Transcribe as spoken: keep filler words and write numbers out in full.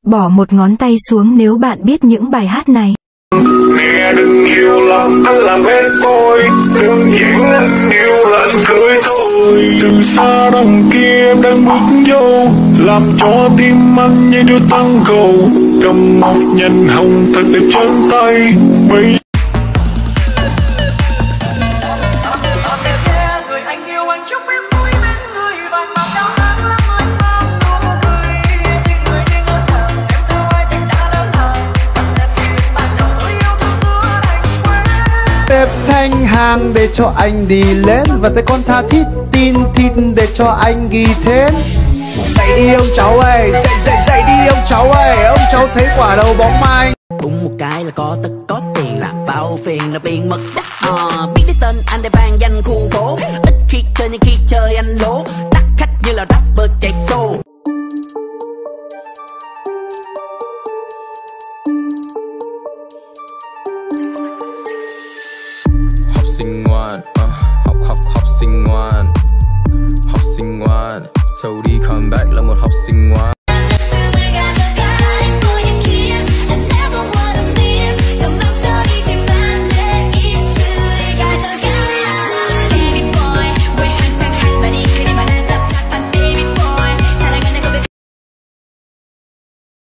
bỏ một ngón tay xuống nếu bạn biết những bài hát này. Nghe đừng yêu lắm, anh làm hết tôi. Đừng diễn anh yêu là anh cưới thôi. Từ xa đằng kia em đang bước vô, làm cho tim anh như đưa tăng cầu. Cầm một nhành hồng thật đẹp trên tay. Bây Xếp thanh hàng để cho anh đi lên, và tay con tha thiết tin thịt để cho anh ghi tên. Dậy đi ông cháu ơi, dậy dậy dậy đi ông cháu ơi, ông cháu thấy quả đầu bóng mai. Búng một cái là có tất có tiền, là bao phiền là biến mất đắt. À, biết cái tên anh để vang danh khu phố, ít khi chơi nhưng khi chơi anh lố, đắt khách như là rapper chạy xô.